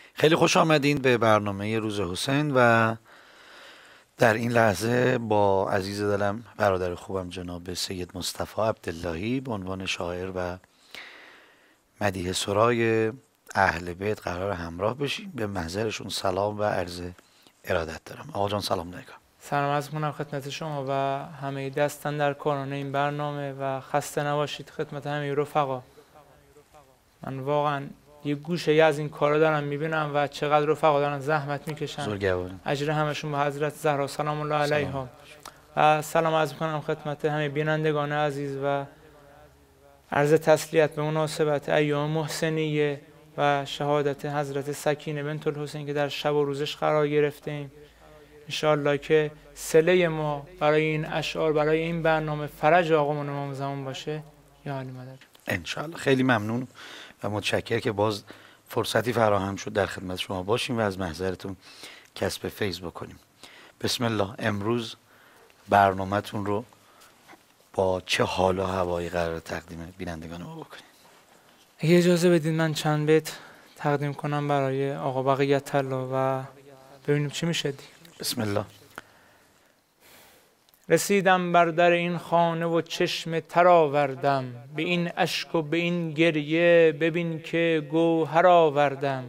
خیلی خوش آمدین به برنامه روز حسین و در این لحظه با عزیز دلم برادر خوبم جناب سید مصطفی عبداللهی به عنوان شاعر و مدیح سرای اهل بیت قرار همراه بشیم. به محضرشون سلام و عرض ارادت دارم. آقا جان سلام علیکم. سلام عرض می‌کنم خدمت شما و همه دستن در کاران این برنامه و خسته نباشید خدمت همه رفقا. من واقعا یه گوشه از این کارا دارم میبینم و چقدر رفقا دارن زحمت میکشن. اجر همشون به حضرت زهرا سلام الله علیها. و سلام عرض می‌کنم خدمت همه بینندگان عزیز و عرض تسلیت به مناسبت ایام محسنیه و شهادت حضرت سکینه بنت الحسین که در شب و روزش قرار گرفتیم. انشاءالله که صله ما برای این اشعار، برای این برنامه فرج آقامون امام زمان باشه. یا علی مدد. انشاءالله. خیلی ممنون و متشکر که باز فرصتی فراهم شد در خدمت شما باشیم و از محضرتون کسب فیض بکنیم. بسم الله. امروز برنامه‌تون رو با چه حال و هوایی قرار تقدیم بینندگان ما بکنیم؟ اگه اجازه بدید من چند بیت تقدیم کنم برای آقا بقیت الله و ببینیم چی میشه دیگه. بسم الله. رسیدم بر در این خانه و چشم تر آوردم، به این اشک و به این گریه ببین که گوهر آوردم.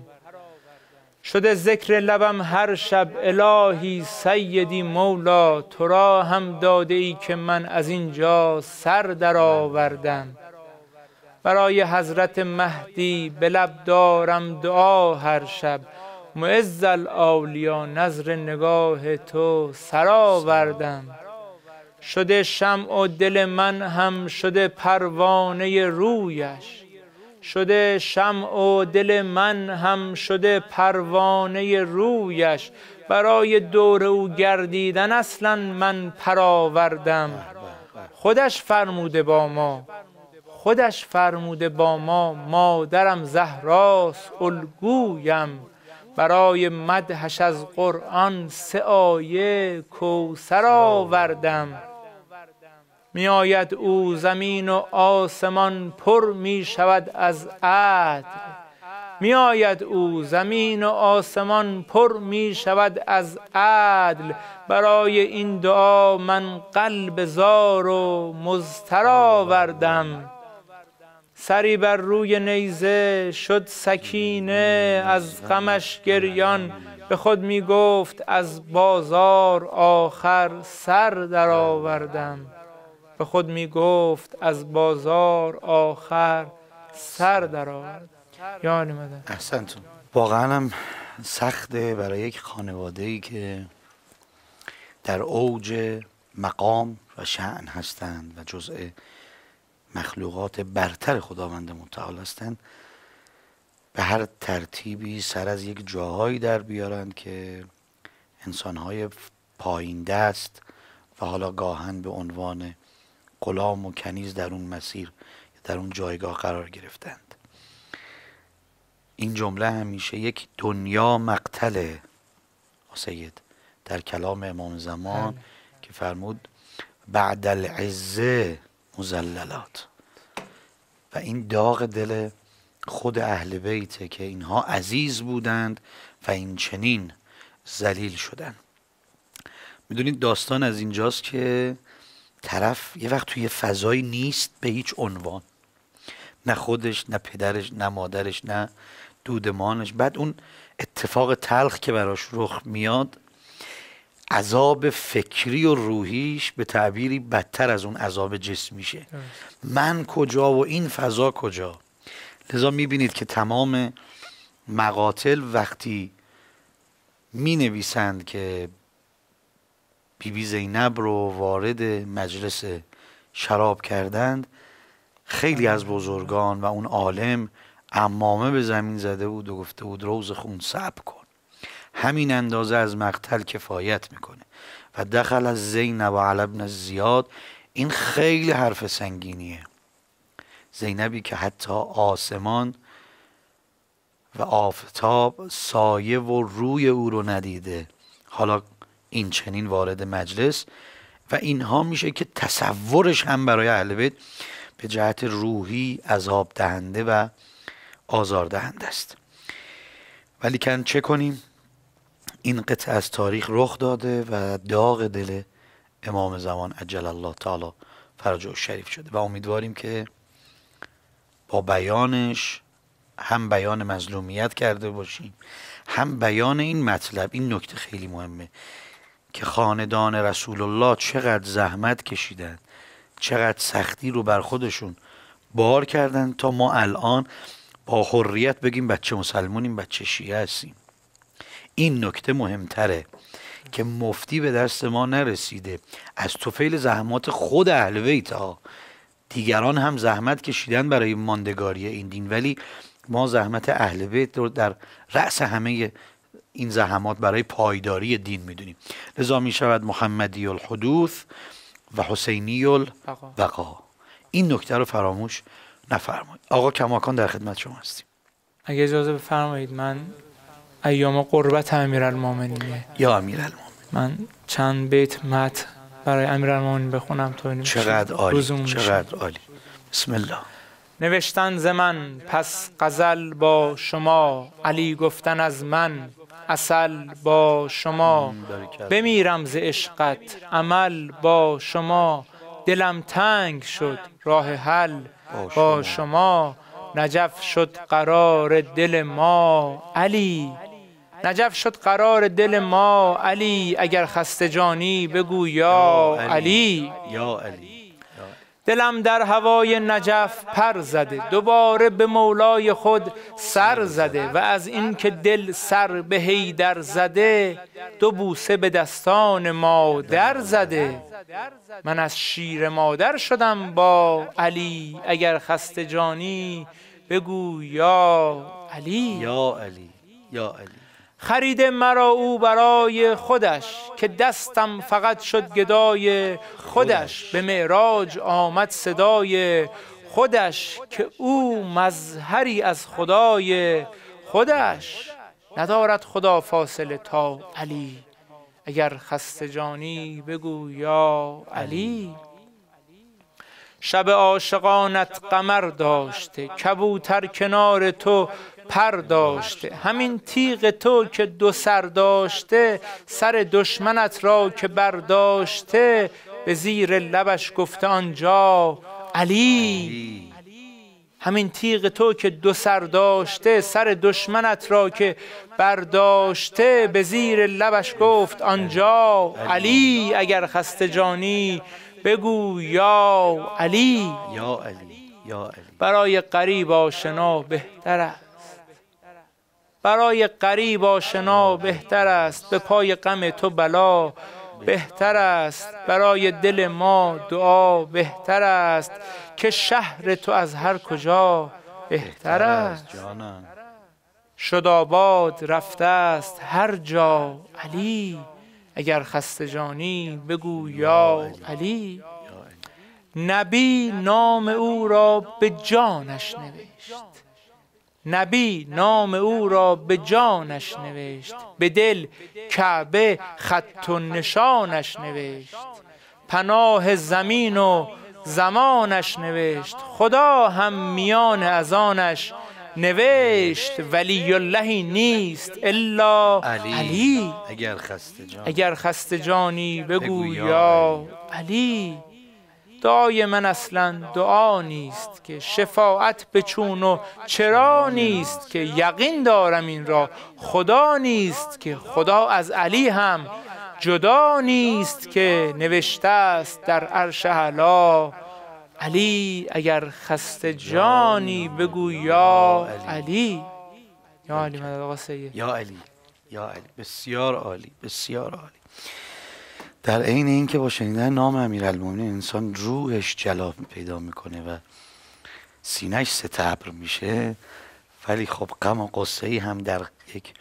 شده ذکر لبم هر شب الهی سیدی مولا، تو را هم داده ای که من از اینجا سر در آوردم. برای حضرت مهدی به لب دارم دعا هر شب، معز الاولیا نظر نگاه تو سر آوردم. شده شمع و دل من هم شده پروانه رویش، شده شمع و دل من هم شده پروانه رویش. برای دور او گردیدن اصلا من پراوردم. خودش فرموده با ما، خودش فرموده با ما، مادرم زهراست الگویم. برای مدحش از قرآن 3 آیه کوثر آوردم. می آید او زمین و آسمان پر می شود از عدل، می آید او زمین و آسمان پر می شود از عدل. برای این دعا من قلب زار و مضطر آوردم. سری بر روی نیزه شد سکینه از غمش گریان، به خود می گفت از بازار آخر سر در آوردم. به خود می گفت از بازار آخر سر در آوردم. یا علی مدد. احسنتون. واقعا هم سخته برای یک خانواده‌ای که در اوج مقام و شأن هستند و جزء مخلوقات برتر خداوند متعال هستند، به هر ترتیبی سر از یک جاهایی در بیارند که انسانهای پایین دست و حالا گاهن به عنوان غلام و کنیز در اون مسیر در اون جایگاه قرار گرفتند. این جمله همیشه یک دنیا مقتل سید در کلام امام زمان که فرمود بعد العزه مذللات، و این داغ دل خود اهل بیته که اینها عزیز بودند و این چنین ذلیل شدند. میدونید داستان از اینجاست که طرف یه وقت توی فضایی نیست به هیچ عنوان، نه خودش نه پدرش نه مادرش نه دودمانش. بعد اون اتفاق تلخ که براش رخ میاد، عذاب فکری و روحیش به تعبیری بدتر از اون عذاب جسمیشه. من کجا و این فضا کجا؟ لذا میبینید که تمام مقاتل وقتی می نویسند که بیبی زینب رو وارد مجلس شراب کردند، خیلی از بزرگان و اون عالم عمامه به زمین زده بود و گفته بود روز خون صبر کن، همین اندازه از مقتل کفایت میکنه. و دخل از زینب و علی بن زیاد، این خیلی حرف سنگینیه. زینبی که حتی آسمان و آفتاب سایه و روی او رو ندیده، حالا این چنین وارد مجلس، و اینها میشه که تصورش هم برای اهل بیت به جهت روحی عذاب دهنده و آزار دهنده است. ولی کن چه کنیم؟ این قطعه از تاریخ رخ داده و داغ دل امام زمان عجل الله تعالی فرجه شریف شده و امیدواریم که با بیانش هم بیان مظلومیت کرده باشیم، هم بیان این مطلب. این نکته خیلی مهمه که خاندان رسول الله چقدر زحمت کشیدن، چقدر سختی رو بر خودشون بار کردن تا ما الان با حریت بگیم بچه مسلمونیم، بچه شیعه هستیم. این نکته مهمتره که مفتی به دست ما نرسیده. از طفیل زحمات خود اهل بیت ها، دیگران هم زحمت کشیدن برای ماندگاری این دین، ولی ما زحمت اهل بیت رو در رأس همه این زحمات برای پایداری دین میدونیم. لذا می شود محمدی الحدوث و حسینی البقا. این نکته رو فراموش نفرمایید. آقا کماکان در خدمت شما هستیم. اگه اجازه بفرمایید من ایام قربت امیرالمومنینه. یا امیرالمومنین، من چند بیت متن برای امیرالمومنین بخونم تا چقدر عالی، چقدر عالی. بسم الله. نوشتن ز من پس غزل با شما، علی گفتن از من عسل با شما. بمیرم ز عشقت عمل با شما، دلم تنگ شد راه حل با شما. نجف شد قرار دل ما علی، نجف شد قرار دل ما علی. اگر خسته جانی بگو یا علی. یا علی. دلم در هوای نجف پر زده، دوباره به مولای خود سر زده. و از این که دل سر به حیدر زده، دو بوسه به دستان مادر زده. من از شیر مادر شدم با علی، اگر خسته جانی بگو یا علی. یا علی. یا علی. خریده مرا او برای خودش، که دستم فقط شد گدای خودش. به معراج آمد صدای خودش، که او مظهری از خدای خودش. ندارد خدا فاصله تا علی، اگر خسته جانی بگو یا علی. شب عاشقانت قمر داشته، کبوتر کنار تو پر داشته. همین تیغ تو که دو سر داشته، سر دشمنت را که برداشته. به زیر لبش گفته آنجا علی. همین تیغ تو که دو سر داشته، سر دشمنت را که برداشته. به زیر لبش گفت آنجا علی. اگر خسته جانی بگو یا علی. یا علی. یا علی. برای غریب آشنا بهتر است، برای غریب آشنا بهتر است. به پای غم تو بلا بهتر است. برای دل ما دعا بهتر است، که شهر تو از هر کجا بهتر است. شد آباد رفته است هر جا علی. اگر خسته جانی بگو یا علی. نبی نام او را به جانش نوشت، نبی نام او را به جانش نوشت. به دل کعبه خط و نشانش نوشت. پناه زمین و زمانش نوشت. خدا هم میان اذانش نوشت. ولی اللهی نیست الا علی. اگر خسته جانی بگو یا علی. دعای من اصلا دعا نیست، که شفاعت به چون و چرا نیست. که یقین دارم این را خدا نیست، که خدا از علی هم جدا نیست. که نوشته است در عرش اعلی علی. اگر خسته جانی بگو یا علی. یا علی مدد آقا سید. یا علی. یا علی. بسیار عالی، بسیار عالی. در عین این که با شنیدن نام امیرالمومنین انسان روحش جلا پیدا میکنه و سینه‌اش ستبر میشه، ولی خب غم و غصه ای هم در یک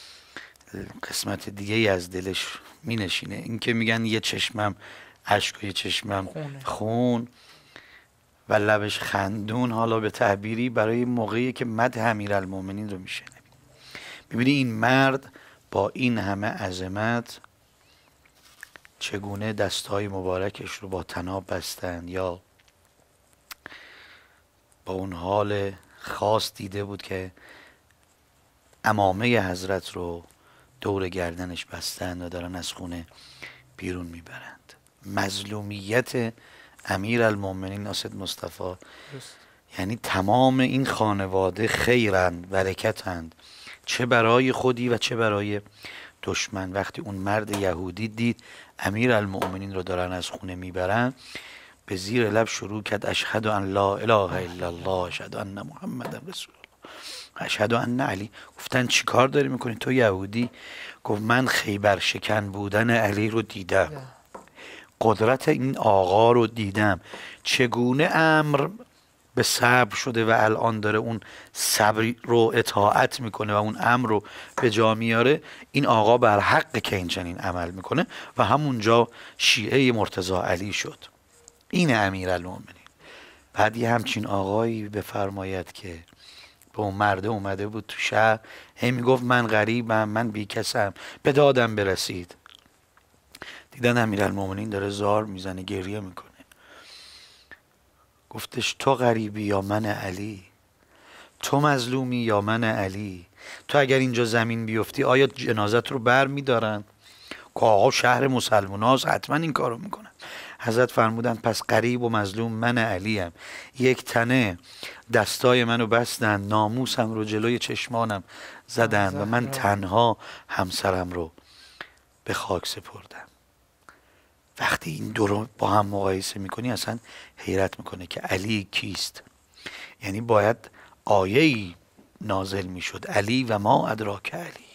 قسمت دیگه از دلش مینشینه. این که میگن یه چشمم اشک و یه چشمم خون و لبش خندون، حالا به تعبیری برای موقعی که مدح امیرالمومنین رو میشنه. ببینی این مرد با این همه عظمت چگونه دستهای مبارکش رو با طناب بستن، یا با اون حال خاص دیده بود که عمامه حضرت رو دور گردنش بستند و دارن از خونه بیرون میبرند. مظلومیت امیرالمومنین ناصر مصطفی یعنی تمام این خانواده خیرند، برکتند، چه برای خودی و چه برای دشمن. وقتی اون مرد یهودی دید امیرالمومنین رو دارن از خونه میبرن، به زیر لب شروع کرد اشهد ان لا اله الا الله، اشهد ان محمد رسول الله، اشهد ان علی. گفتن چی کار داری میکنی تو یهودی؟ گفت من خیبر شکن بودن علی رو دیدم، قدرت این آقا رو دیدم، چگونه امر به صبر شده و الان داره اون صبر رو اطاعت میکنه و اون امر رو به جا میاره. این آقا بر حق که این چنین عمل میکنه و همونجا شیعه مرتضی علی شد. این امیرالمومنین. بعد یه همچین آقایی بفرماید که به اون مرده اومده بود تو شهر، هی میگفت من غریبم، من بیکسم، به دادم برسید. دیدن امیرالمومنین داره زار میزنه، گریه میکنه. گفتش تو غریبی یا من علی؟ تو مظلومی یا من علی؟ تو اگر اینجا زمین بیفتی آیا جنازت رو بر میدارن؟ که آقا شهر مسلمان هاست، حتما این کارو میکنن. حضرت فرمودن پس غریب و مظلوم من علیم. یک تنه دستای منو بستن، ناموسم رو جلوی چشمانم زدن و من تنها همسرم رو به خاک سپردم. وقتی این دو رو با هم مقایسه میکنی اصلا حیرت میکنه که علی کیست. یعنی باید آیه‌ای نازل میشد، علی و ما ادراک علی.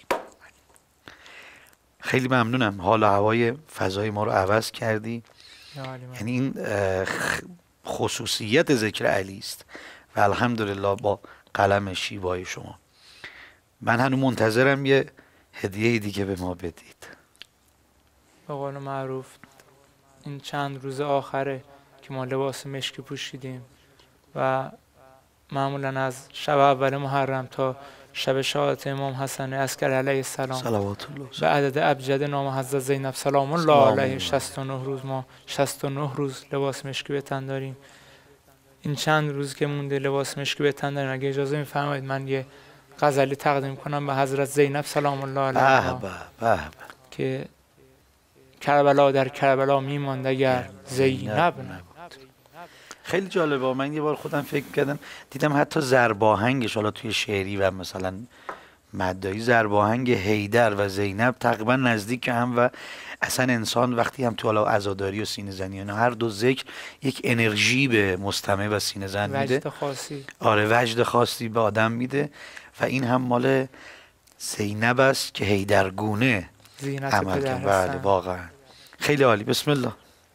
خیلی ممنونم، حال و هوای فضای ما رو عوض کردی. یعنی این خصوصیت ذکر علی است و الحمدلله با قلم شیوای شما. من هنوز منتظرم یه هدیه دیگه به ما بدید. به قول معروف این چند روز آخره که ما لباس مشکی پوشیدیم و معمولا از شب اول محرم تا شب شهادت امام حسن عسکری علیه السلام صلوات الله به عدد ابجد نام حضرت زینب سلام الله علیه 69 روز ما 69 روز لباس مشکی به تن داریم. این چند روز که مونده لباس مشکی به تن داریم، اگه اجازه میفرمایید من یه غزلی تقدیم کنم به حضرت زینب سلام الله علیها که کربلا در کربلا میماند اگر زینب نبود. خیلی جالبه. من یه بار خودم فکر کردم دیدم حتی ضرباهنگش، حالا توی شعری و مثلا مدعی، ضرباهنگ حیدر و زینب تقریبا نزدیک هم و اصلا انسان وقتی هم تو حالا عزاداری و سینه زنی هر دو ذکر یک انرژی به مستمع و سینه زن میده، وجد خاصی. آره وجد خاصی به آدم میده و این هم مال زینب است که حیدرگونه عمل کرد. بله واقعا خیلی عالی. بسم الله.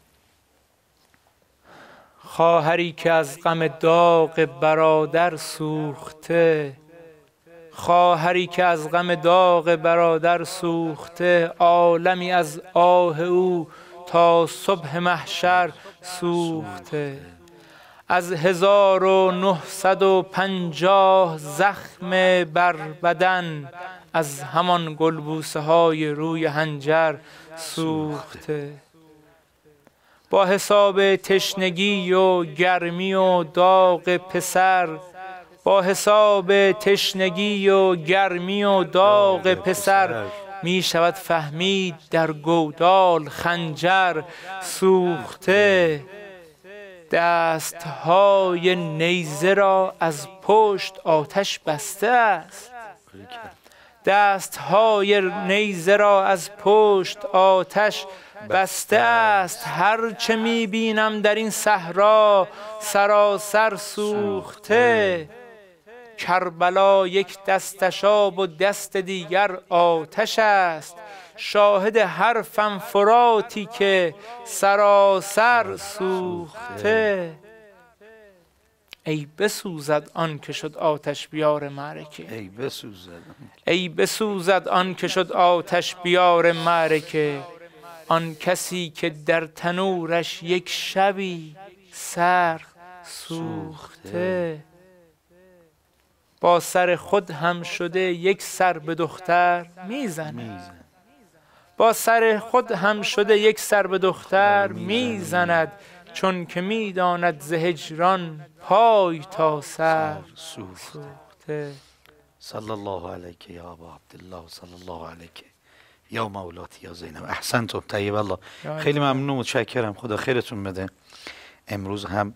خواهری که از غم داغ برادر سوخته، خواهری که از غم داغ برادر سوخته، عالمی از آه او تا صبح محشر سوخته. از 1950 زخم بر بدن، از همان گلبوسه های روی حنجر سوخته. با حساب تشنگی و گرمی و داغ پسر، با حساب تشنگی و گرمی و داغ پسر، می شود فهمید در گودال خنجر سوخته. دستهای نیزه را از پشت آتش بسته است، دستهای نیزه را از پشت آتش بسته است. هر چه می بینم در این صحرا سراسر سوخته. کربلا یک دستش آب و دست دیگر آتش است، شاهد هر فنفراتی که سراسر سوخته. ای بسوزد آن که شد آتش بیار معرکه، ای بسوزد، ای بسوزد آن که شد آتش بیار معرکه. آن کسی که در تنورش یک شبی سر سوخته. با سر خود هم شده یک سر به دختر میزند، با سر خود هم شده یک سر به دختر میزند، چون که میداند ز هجران پای تا سر سوخته. صلی الله علیک یا ابا عبدالله و صلی الله علیک یا مولاتی یا زینب. احسنتم، طیب الله. خیلی ممنون و متشکرم، خدا خیرتون بده. امروز هم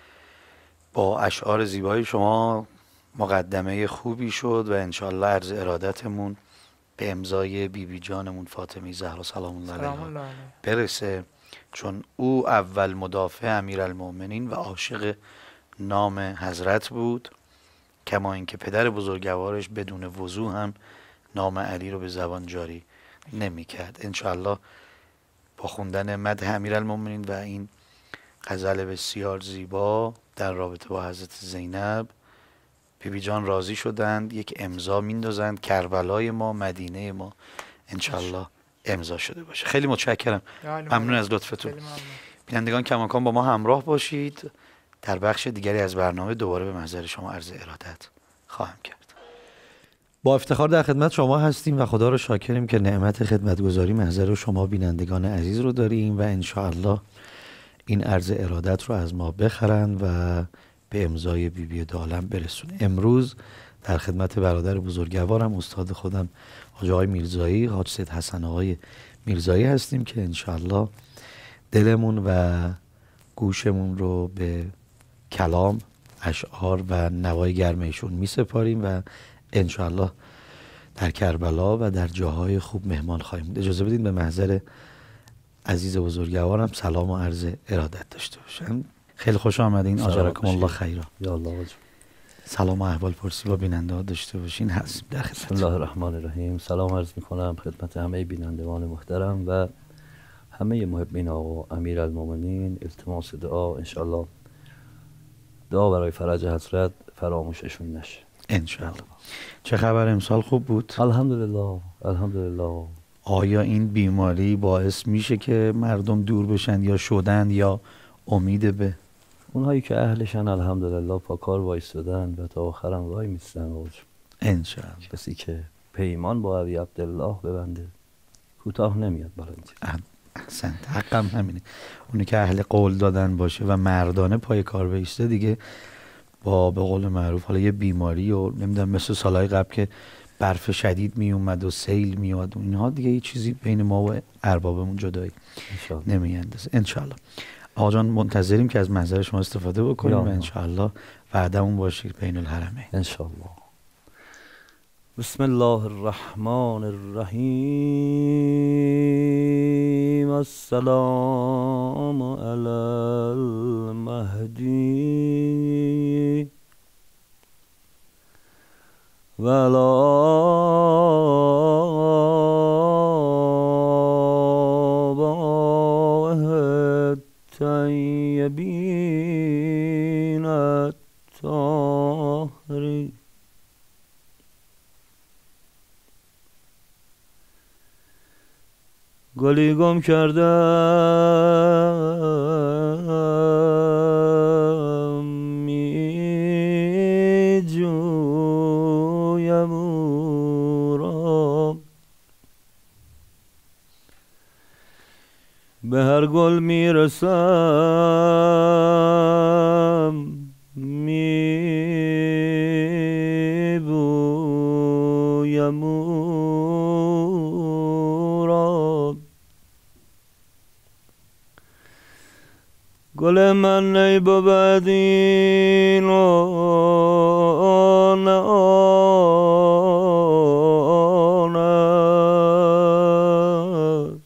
با اشعار زیبای شما مقدمه خوبی شد و انشالله عرض ارادتمون به امضای بیبی جانمون فاطمه زهرا سلام الله علیها برسه، چون او اول مدافع امیرالمؤمنین و عاشق نام حضرت بود، کما اینکه پدر بزرگوارش بدون وضو هم نام علی رو به زبان جاری نمی کرد. انشاءالله با خوندن مدح امیرالمؤمنین و این غزل بسیار زیبا در رابطه با حضرت زینب، بیبی جان راضی شدند یک امضا میندازند، کربلای ما، مدینه ما انشاءالله امضا شده باشه. خیلی متشکرم، ممنون از لطفتون. بینندگان کماکان با ما همراه باشید، در بخش دیگری از برنامه دوباره به محضر شما عرض ارادت خواهم کرد. با افتخار در خدمت شما هستیم و خدا رو شاکریم که نعمت خدمتگزاری محضر شما بینندگان عزیز رو داریم و انشاءالله این عرض ارادت رو از ما بخرن و به امضای بیبی دالم برسونه. امروز در خدمت برادر بزرگوارم استاد خودم حاج آقای میرزایی، حاج سید حسن آقای میرزایی هستیم که انشاءالله دلمون و گوشمون رو به کلام، اشعار و نوای گرم ایشون می سپاریم و انشاءالله در کربلا و در جاهای خوب مهمان خواهیم. اجازه بدین به محضر عزیز بزرگوارم سلام و عرض ارادت داشته باشم. خیلی خوش آمدین، آجرکم الله خیرا. یا الله. سلام و احوال پرسی با بیننده ها داشته باشین. هستیم در خدمت. بسم الله الرحمن الرحیم. سلام عرض میکنم خدمت همه بینندگان محترم و همه محبین آقا امیرالمؤمنین. التماس دعا انشالله دعا برای فرج حضرت فراموششون نشه انشالله. چه خبر امسال؟ خوب بود؟ الحمدلله الحمدلله. آیا این بیماری باعث میشه که مردم دور بشن یا شدن یا امید به اونهایی که اهلشن الحمدلله پاکار وایستادن و تا آخرم وای میستن؟ انشالله. کسی که پیمان با ابی عبدالله ببنده کوتاه نمیاد بالا این چیز. احسنت، حقم همینه. اونی که اهل قول دادن باشه و مردانه پای کار بیسته دیگه با به قول معروف حالا یه بیماری و نمیدونم مثل سالهای قبل که برف شدید می اومد و سیل می اومد و اینها دیگه یه چیزی بین ما و اربابمون جدایی نمیاندازه. انشالله. آقا جان منتظریم که از منظر شما استفاده بکنیم و انشالله وعدمون باشید بین الحرمین انشالله. بسم الله الرحمن الرحیم. السلام علی المهدی و علی آبائه الطیبین الطاهرین. گلی گم کردم می جویم او را، به هر گل می رسم می بویم او را. گل من ای بود این آن است،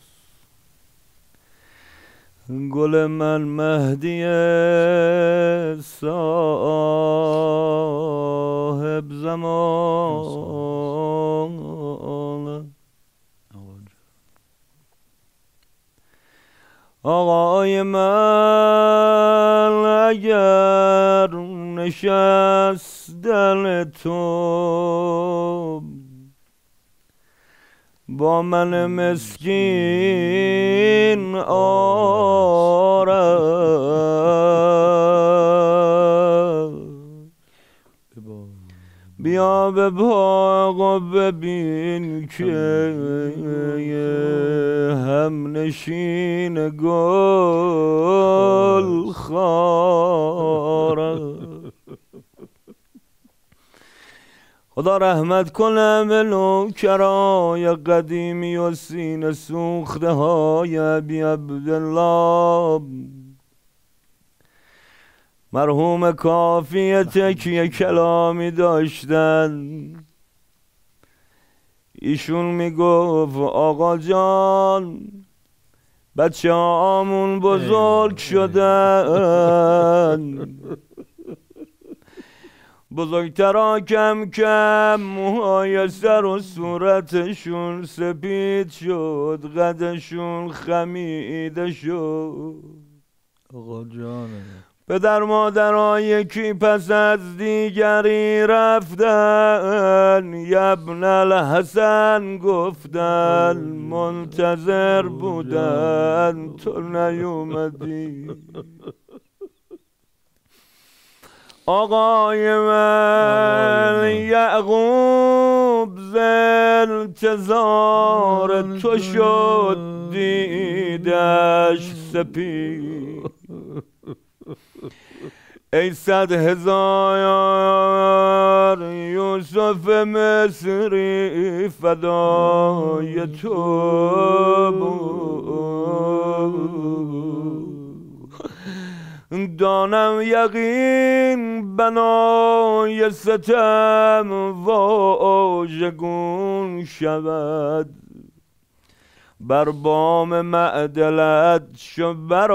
گل من مهدی صاحب زمان. آقای من اگر نشستن تو با من مسکین آرد، بیا به باغ و ببین که هم نشین گل خارد. خدا رحمت کنه به نوکرای قدیمی و سینه سوخته های ابی عبدالله. مرحوم کافی تکیه کلامی داشتن، ایشون میگفت آقا جان بچه آمون بزرگ شدن، بزرگترا کم کم موهای سر و صورتشون سپید شد، قدشون خمیده شد. آقا جانه پدر مادرها یکی پس از دیگری رفتن، یبن الحسن گفتن، منتظر بودن تو نیومدی. آقای من یعقوب ز انتظار تو شد دیدش سپید. ای 100,000 یوسف مصری فدای تو بود. دانم یقین بنای ستم واژگون شود، بر بام معدلت شو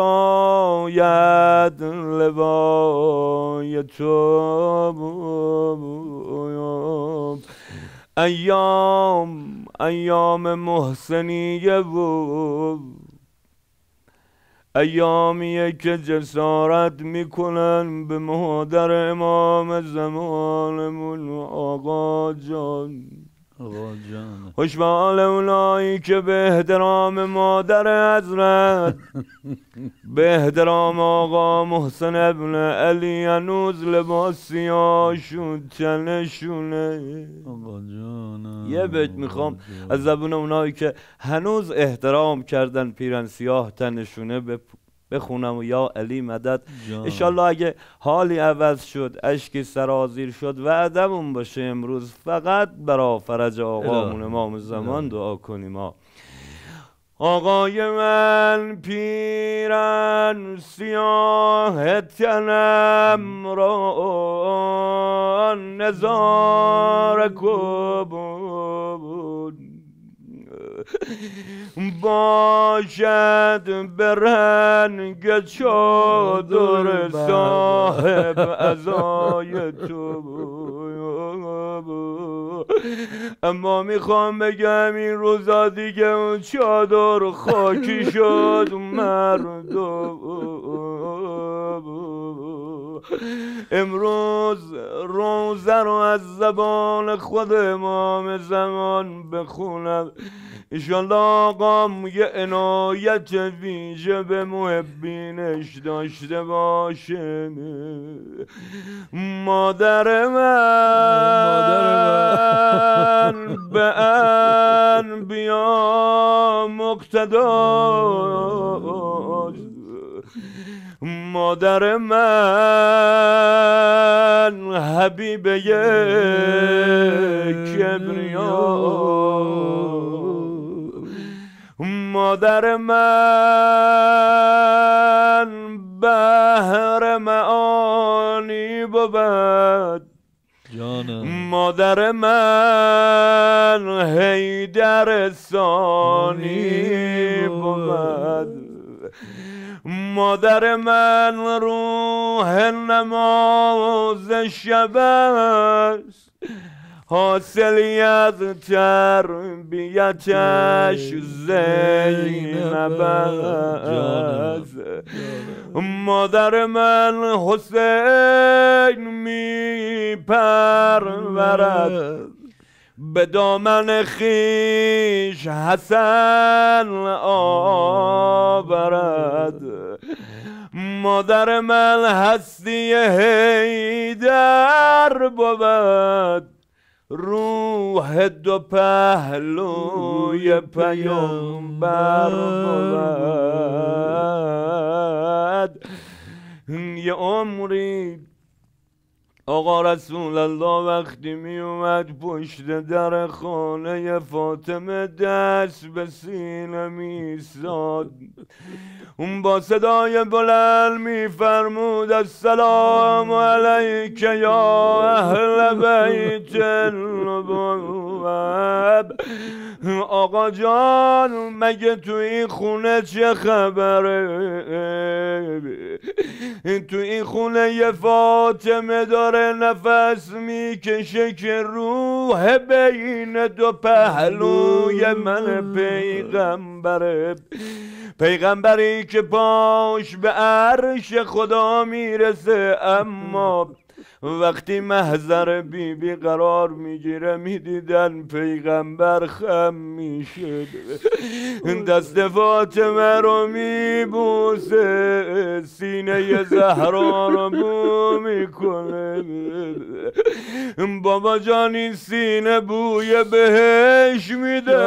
براید لوای تو. ایام محسنیه بود، ایامیه که جسارت میکنن به مادر امام زمانمون آقا جان. خوش به حال اونایی که به احترام مادر حضرت، به احترام آقا محسن ابن علی هنوز لباس سیاهشون تنشونه. یه بیت میخوام از زبون اونایی که هنوز احترام کردن پیرن سیاه تنشونه بخونم و یا علی مدد. انشالله اگه حالی عوض شد، اشکی سرازیر شد، وعدمون باشه امروز فقط برا فرج آقامون امام زمان دعا کنیم. آقای من پیرن سیاه تنم را نظاره کن، باشد به رنگ چادر صاحب عزای تو. اما میخوام بگم این روزا دیگه اون چادر خاکی شد مردم. امروز روزه رو از زبان خود امام زمان بخونم، انشالله آقام یه عنایت ویژه به محبینش داشته باشه. مادر من به انبیا مقتداست، مادر من حبیبه کبریا، مادر من بحر معانی بود، مادر من حیدر ثانی بود، مادر من روح نماز شب است، حاصلی از تربیتش زینب است. مادر من حسین می پرورد، به دامن خیش حسن آورد. مادر من هستی حیدر بود، روح دو پهلوی پیامبر بود. یه عمری آقا رسول الله وقتی می اومد پشت در خانه فاطمه دست به سینه می ایستاد، اون با صدای بلند می فرمود السلام علیک یا اهل بیت النبوة. آقا جان مگه تو این خونه چه خبره؟ تو این خونه یه فاطمه داره نفس میکشه که روح بین دو پهلوی من پیغمبره، پیغمبری که پاش به عرش خدا میرسه، اما وقتی محضر بیبی قرار میگیره میدیدن پیغمبر خم میشه، دست فاطمه رو میبوسه، سینه زهرا رو بو میکنه. بابا جان این سینه بوی بهش میده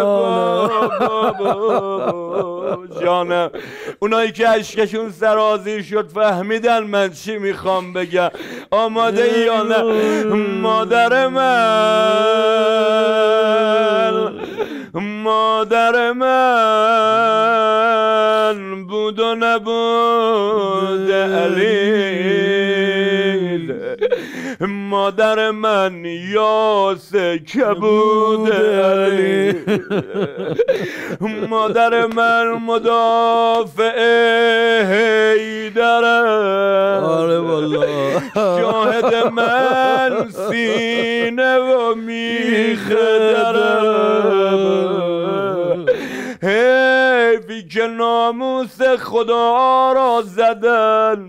بابا جانم. اونایی که عشقشون سرازیر شد فهمیدن من چی میخوام بگم. آماده ای یا نه؟ مادر من، مادر من بود و نبود علی، مادر من یاس کبود علی، مادر من مدافع حیدر، آره والله شاهد من سینه و میخدرم. حیفی که ناموس خدا را زدن،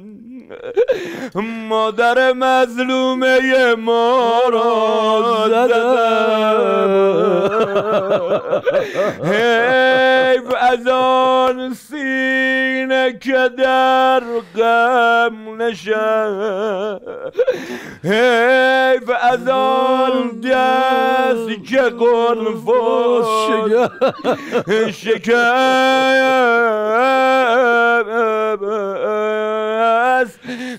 مادر مظلومه ما را زدن. حیف از آن سینه که در غم نشد، حیف از آن دست که قلفاش شکست،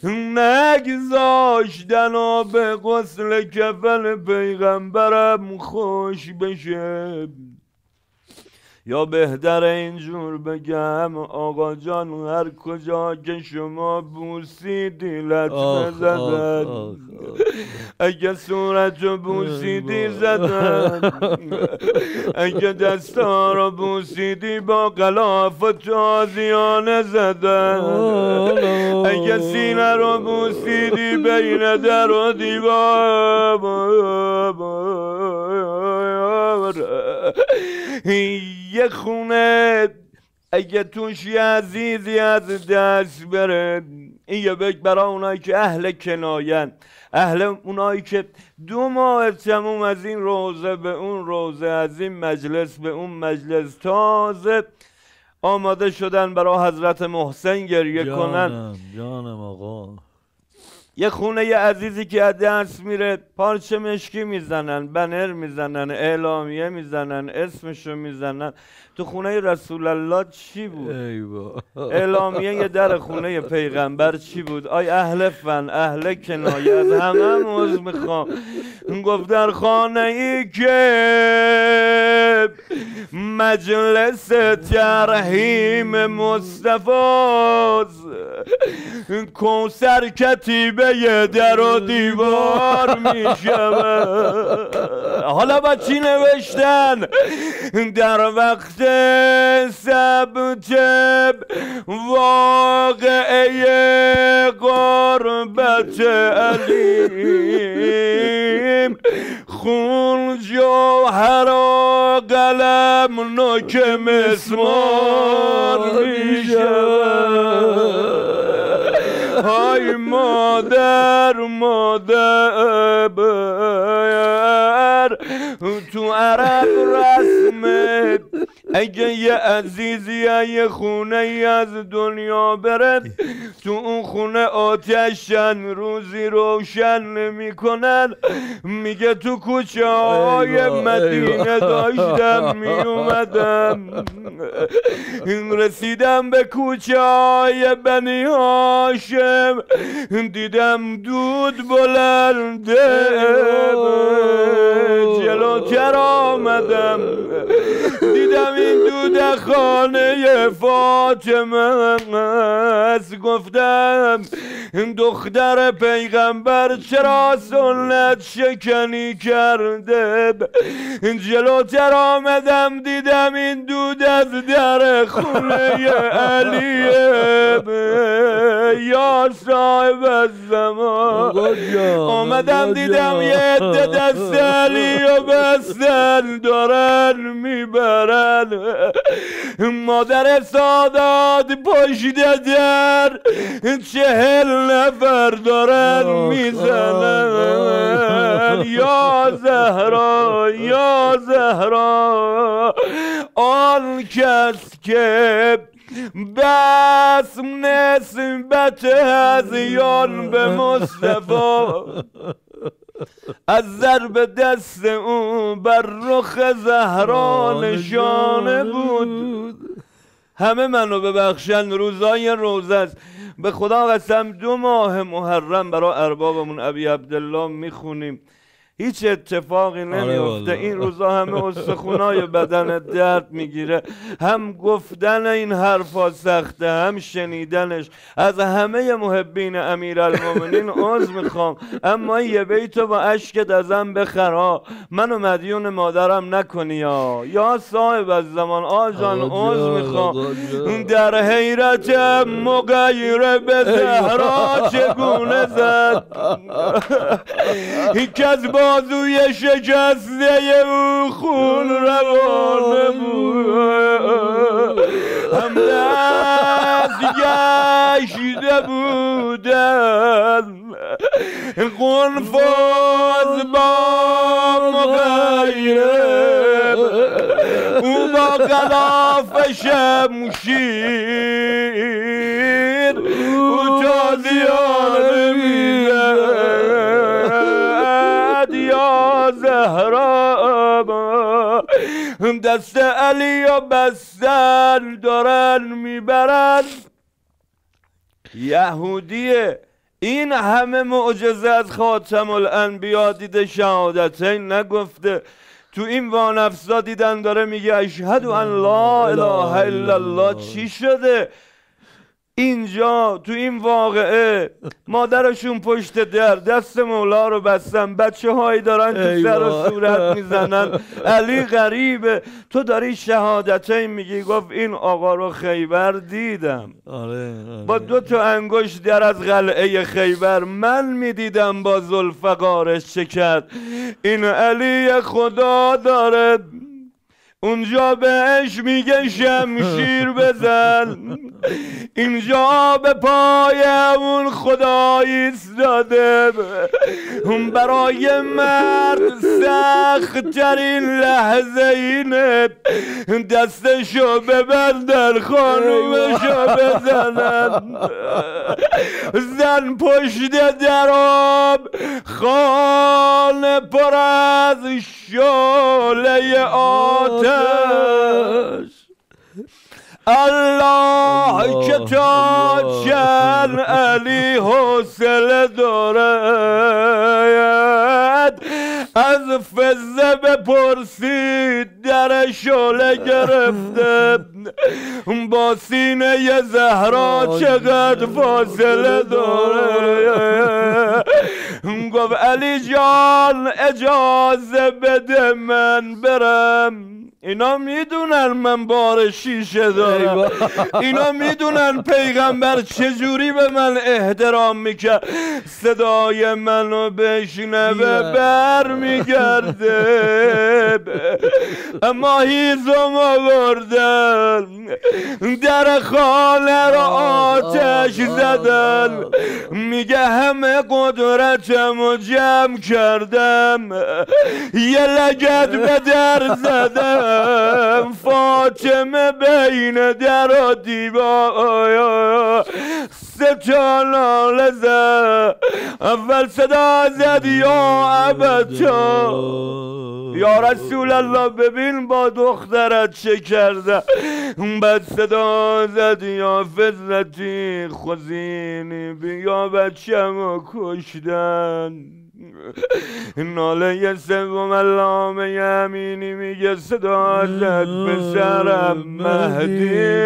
نگذاشتن و به غسل کفن پیغمبرم خوش بشه. یا بهتر اینجور بگم آقا جان هر کجا که شما بوسیدی لطمه زدن، اگه صورتو بوسیدی زدن، اگه دستا رو بوسیدی با غلاف و تازیانه زدن، اگه سینه رو بوسیدی بین در و دیوار. یه خونه اگه توش یه عزیزی از دست بره، این یه بگ برای اونایی که اهل کناین، اهل اونایی که 2 ماه تموم از این روزه به اون روزه، از این مجلس به اون مجلس، تازه آماده شدن برای حضرت محسن گریه کنن. جانم آقا. یه خونه یه عزیزی که از دست میره، پارچه مشکی میزنن، بنر میزنن، اعلامیه میزنن، اسمشو میزنن. تو خونه رسول الله چی بود؟ اعلامیه یه در خونه پیغمبر چی بود؟ آی اهل فن، اهل کنایه، از همه موز میخوام. گفت در خانه ای که مجلس ترحیم مصطفاست، کوثر کتیبه در و دیوار میشود. حالا با چی نوشتن؟ در وقت ثبت واقعه قربت علیم، خون جوهر و قلم نوک مسمار میشود. های مادر، مادر، تو عرب رسم اگه یه عزیزی یه خونه ای از دنیا بره، تو اون خونه آتشن روزی روشن نمی کنن. میگه تو کوچه های مدینه داشتم می اومدم، رسیدم به کوچه های بنی هاشم، دیدم دود بلنده، جلوتر آمدم دیدم این دود خانه فاطمه است. گفتم دختر پیغمبر چرا سنت شکنی کرده؟ جلوتر آمدم دیدم این دود از در خونه علیه. یا صاحب الزمان آمدم دیدم یه عده دست علی و بستن دارن میبرن. مادر سادات پشت در 40 نفر دارن میزنن. یا زهرا یا زهرا، آن کس که بس نسبت هذیان به مصطفی از ضرب دست اون بر رخ زهرا نشانه بود. همه منو ببخشن، روزای روزه است. به خدا قسم 2 ماه محرم برای اربابمون ابی عبدالله میخونیم، هیچ اتفاقی نمیفته. این روزا همه استخونای بدن درد میگیره. هم گفتن این حرفا سخته، هم شنیدنش. از همه محبین امیرالمومنین عذر میخوام، اما یه بیتو با اشکت ازم بخرا، منو مدیون مادرم نکنی. یا صاحب الزمان آجان عذر میخوام. در حیرتم مغیر به زهرا چگونه زد، یک از بازوی شکسته او خون روانه بود، هم دست گشته بودن قنفذ با مغیره، او با غلاف شمشیر او تازیانه میزد. یا زهرا دست علی و بستن دارن میبرن. یهودیه این همه معجزه از خاتم الانبیا دیده، شهادتین نگفته. تو این وانفسا دیدن داره میگه اشهد ان لا اله الا الله. چی شده اینجا؟ تو این واقعه مادرشون پشت در دست مولا رو بستن، بچه هایی دارن تو سر و صورت میزنن. علی غریبه، تو داری شهادتین میگی. گفت این آقا رو خیبر دیدم، با 2 تا انگشت در از قلعه خیبر من میدیدم با ذوالفقارش چه کرد. این علی خدا داره اونجا بهش میگه شمشیر بزن، اینجا به پای اون خدا ایستاده. برای مرد سخت ترین لحظه اینه دستشو ببندن خانومشو بزنن. زن پشت درام خانه پر از شعله آتش، الله که تا چند علی حوصله دارد از فزه بپرسید در شعله گرفته، با سینه زهرا چقدر فاصله داره. گفت علی جان اجازه بده من برم، اینا میدونن من بار شیشه دارم، اینا میدونن پیغمبر چجوری به من احترام میکرد. صدای منو بشنوه بر میگرده، اما هیزم آوردن در خانه را آتش زدن. میگه همه قدرتم و جمع کردم، یه لگد به در زدم، فاطمه بین در و دیوار ستا لاله زد اول صدا زد یا ابتا یا رسول الله ببین با دخترت چه کرده بعد صدا زد یا فضلتی خزینی بیا بچه‌مو کشتن ناله سوم علامه یمینی میگه صدا زد پسرم مهدی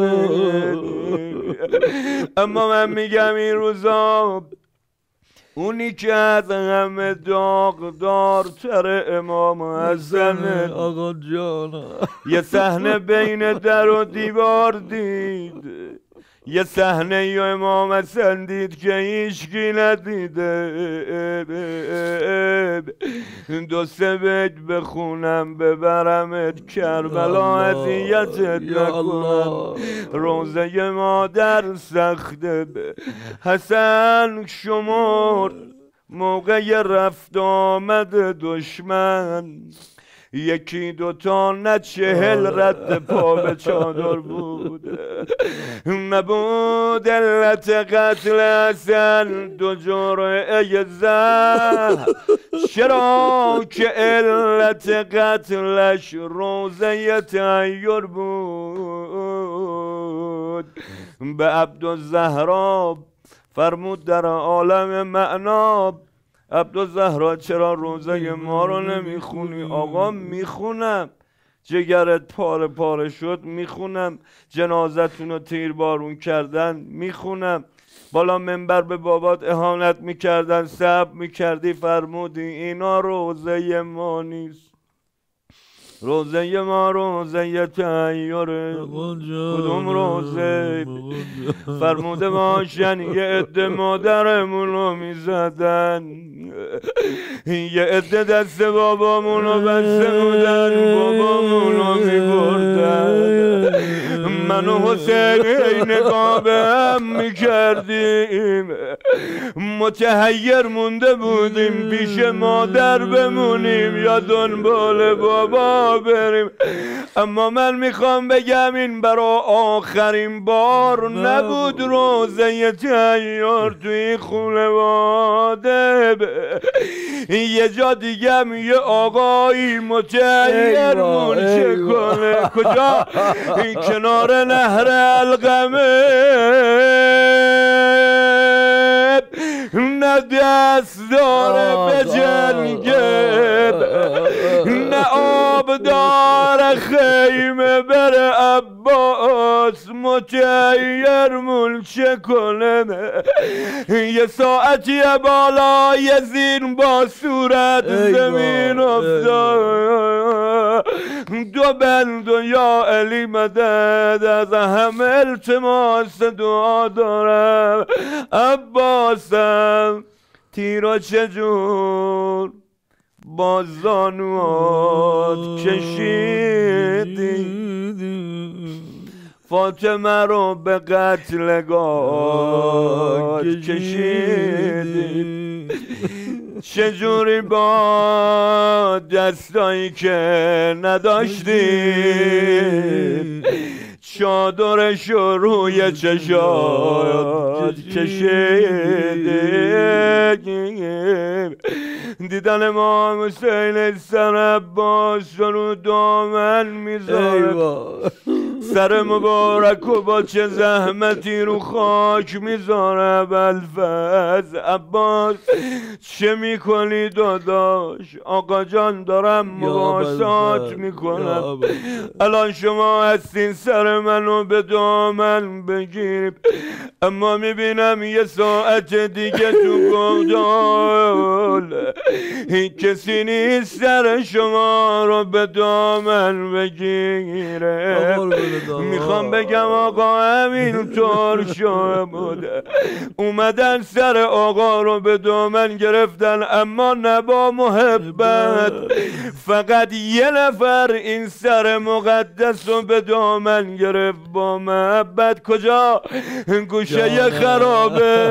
اما من میگم این روزا اونی که از همه داغدارتر امام حسن آقا جان یه صحنه بین در و دیوار دید یه صحنه یا امام حسن دید که هیچکی ندیده دو سه بیت بخونم ببرمت کربلا اذیتت نکنم روزه مادر سخته حسن شمرد موقع رفت آمد دشمن یکی دوتا نه 40 رد پا به چادر بود نبود علت قتل حسن 2 جرعه زهر چرا که علت قتلش روزه تحیر بود به عبدالزهرا فرمود در عالم معنا عبدالزهرا چرا روزه ما رو نمیخونی؟ آقا میخونم جگرت پاره پاره شد میخونم جنازتون رو تیربارون کردن میخونم بالا منبر به بابات اهانت میکردن صبر میکردی فرمودی اینا روزه ما نیست روزه ما روزه تحیره کدوم روزه فرموده باشن یه عده مادرمونو میزدن یه عده دست بابامونو بسته بودن بابامونو میبردن من و حسین نگاه به هم میکردیم متحیر مونده بودیم پیش مادر بمونیم یا دنبال بابا بریم اما من میخوام بگم این برا آخرین بار نبود روزه تحیر توی خانواده یه جا دیگم یه آقایی متحیر مونشه کنه کجا؟ کنار نهر القمه نه دست داره به جنگه نه آب داره خیمه بره عباس متحیر ملچه کنه یه ساعتی بالای زین با صورت زمین افتاد دو بند و یا علی مدد از همه التماس دعا دارم عباسم تیرا چجور با زانوات کشیدی فاطمه رو به قتلگاه کشیدی چجوری با دستایی که نداشتی چادرش روی چشات کشیدی دیدن امام حسین سر عباس رو دامن میذاره سر مبارک و با چه زحمتی رو خاک میذاره بلفز عباس چه میکنی داداش؟ آقا جان دارم مواسات میکنم الان شما هستین سر منو به دامن بگیر اما میبینم یه ساعت دیگه تو گودال کسی نیست سر شما رو به دامن بگیره میخوام بگم آقا همینطور شده، اومدن سر آقا رو به دامن گرفتن، اما نه با محبت. فقط یه نفر این سر مقدس رو به دامن گرفت با محبت. کجا؟ گوشه خرابه.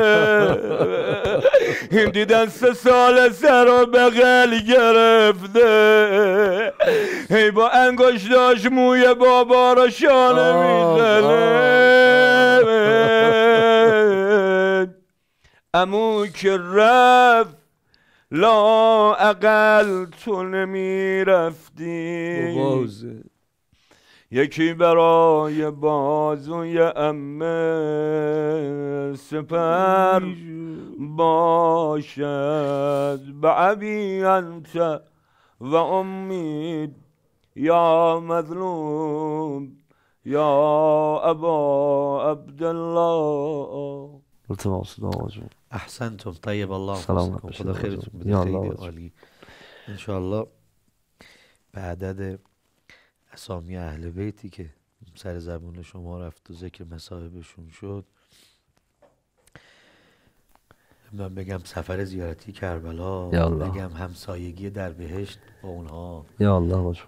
دیدن 3 سال سر رو بغل گرفته، هی با انگشتاش موی بابا رو شانه میزنه. عمو که رفت لا اقل تو نمیرفتی، یکی برای بازوی عمه سپر باشد. بعبی انت و امید یا مظلوم یا ابا عبدالله. التماس دعا جون. احسنتم. طیب الله سلام انفسکم. خدا خیرتون بده. یا خیلی الله. عالی. انشاءالله به عدد اسامی اهل بیتی که سر زبون شما رفت و ذکر مصاحبشون شد، من بگم سفر زیارتی کربلا، یا الله. بگم همسایگی در بهشت با اونها. یا الله باشه.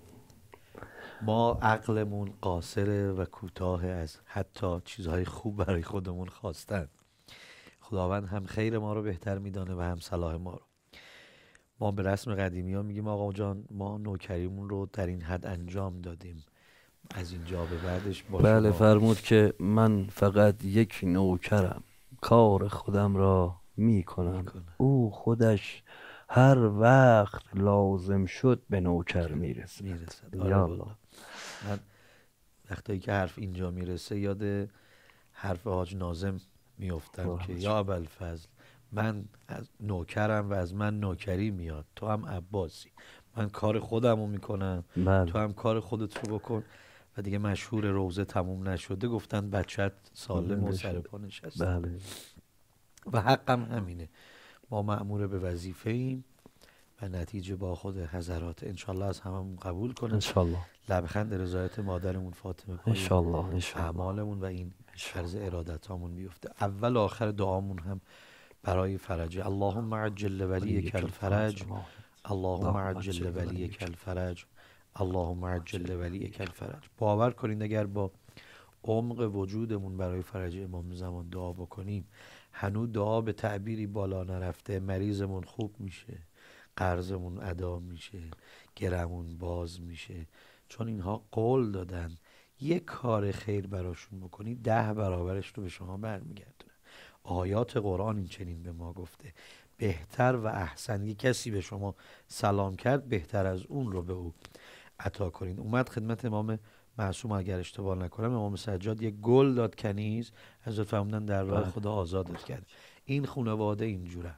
ما عقلمون قاصره و کوتاه از حتی چیزهای خوب برای خودمون خواستن. خداوند هم خیر ما رو بهتر میدانه و هم صلاح ما رو. ما به رسم قدیمی ها میگیم آقا جان ما نوکریمون رو در این حد انجام دادیم، از اینجا به بعدش با بله شما. فرمود که من فقط یک نوکرم، کار خودم را میکنم، او خودش هر وقت لازم شد به نوکر میرسد. یا الله. من وقتی که حرف اینجا میرسه یاد حرف حاج ناظم میافتم که یا ابوالفضل من از نوکرم و از من نوکری میاد، تو هم عباسی، من کار خودم رو میکنم تو هم کار خودت رو بکن. و دیگه مشهور روزه تموم نشده گفتن بچت سالم و سر پا نشسته. بله. و حقم همینه، ما مأمور به وظیفه ایم و نتیجه با خود حضرات. انشالله از هممون قبول کنه. انشالله. لبخند رضایت مادرمون فاطمه پای انشالله. اعمالمون و این فرض ارادتامون بیفته. اول آخر دعامون هم برای فرج. اللهم عجل ولیک الفرج، اللهم عجل ولیک الفرج، اللهم عجل ولیک الفرج. باور کنید اگر با عمق وجودمون برای فرج امام زمان دعا بکنیم، هنوز دعا به تعبیری بالا نرفته، مریضمون خوب میشه، قرضمون ادا میشه، گرمون باز میشه. چون اینها قول دادن یک کار خیر براشون بکنی 10 برابرش رو به شما برمیگردونه. آیات قرآن این چنین به ما گفته. بهتر و احسن، یک کسی به شما سلام کرد بهتر از اون رو به او عطا کنین. اومد خدمت امام معصوم اگر اشتباه نکنم امام سجاد یک گل داد کنیز، حضرت فرمودن در راه خدا آزادت کرد. این خانواده اینجوره.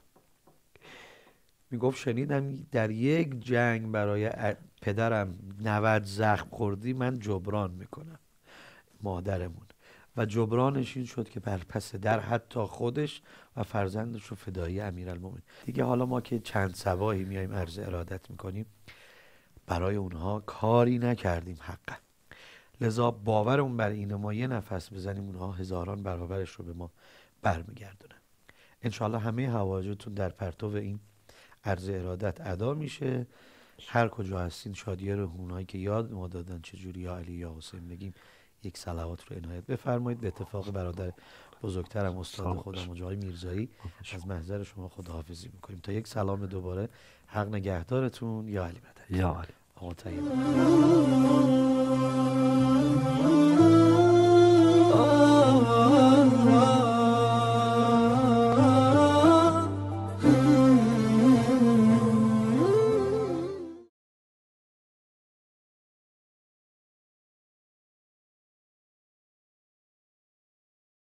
میگفت شنیدم در یک جنگ برای پدرم 90 زخم خوردی، من جبران میکنم مادرمون. و جبرانش این شد که بر پس در حتی خودش و فرزندش رو فدایی امیرالمومنین. دیگه حالا ما که چند سواهی میایم عرض ارادت میکنیم، برای اونها کاری نکردیم حقا. لذا باورمون بر اینه ما یه نفس بزنیم اونها هزاران برابرش رو به ما برمیگردونن. انشاءالله همه حوایجتون در پرتو این عرض ارادت ادا میشه. هر کجا هستین شادی روحونایی که یاد ما دادن چجوری یا علی یا حسین بگیم، یک صلوات رو عنایت بفرمایید. به اتفاق برادر بزرگترم استاد خودم آقای میرزایی از محضر شما خداحافظی میکنیم تا یک سلام دوباره. حق نگهدارتون. یا علی مدد. یا علی. آقا طیب.